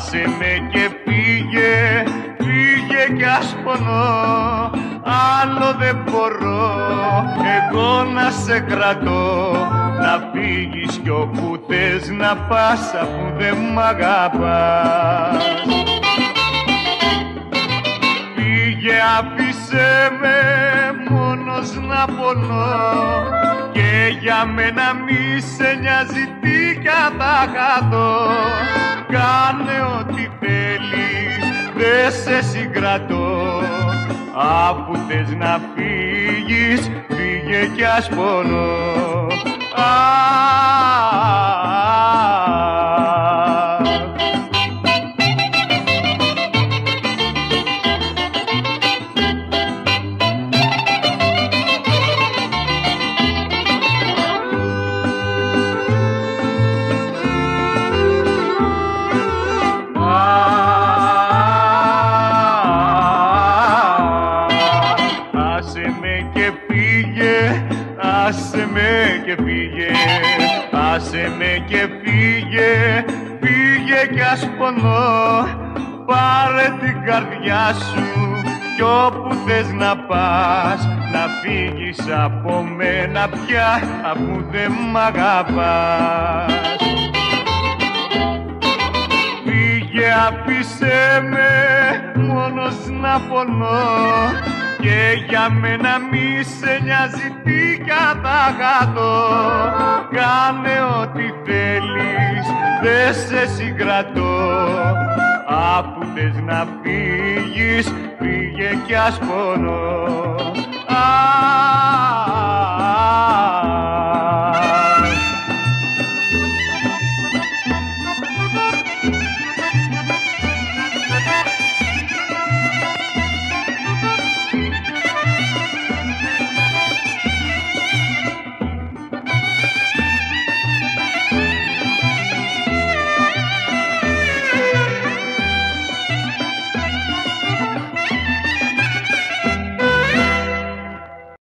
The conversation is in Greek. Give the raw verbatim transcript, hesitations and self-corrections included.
Άσε με και φύγε, φύγε κι ας πονώ, άλλο δεν μπορώ εγώ να σε κρατώ. Να φύγεις κι όπου θες να πας, αφού δεν μ' αγαπάς. Φύγε, άφησέ με μόνος να πονώ, και για μένα μη σε νοιάζει τι κατακατώ. Κάνε ό,τι θέλεις, δεν σε συγκρατώ, αφού θες να φύγεις, φύγε κι ας πονώ. Άσε με και φύγε, άσε με και φύγε, άσε με και φύγε, φύγε κι ας πονώ. Πάρε την καρδιά σου κι όπου θες να πας, να φύγεις από μένα πια, αφού δεν μ' αγαπάς. Φύγε, άφησέ με μόνος να πονώ, και για μένα μη σε νοιάζει τι κατακατώ. Κάνε ό,τι θέλεις, δεν σε συγκρατώ, αφού θες να φύγεις, φύγε κι ας πονώ.